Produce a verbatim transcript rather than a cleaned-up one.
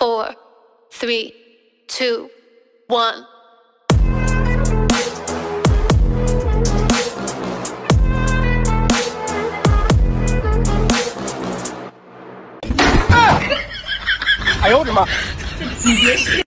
four, three, two, one. Ah! 哎呦我的妈！ 你别笑。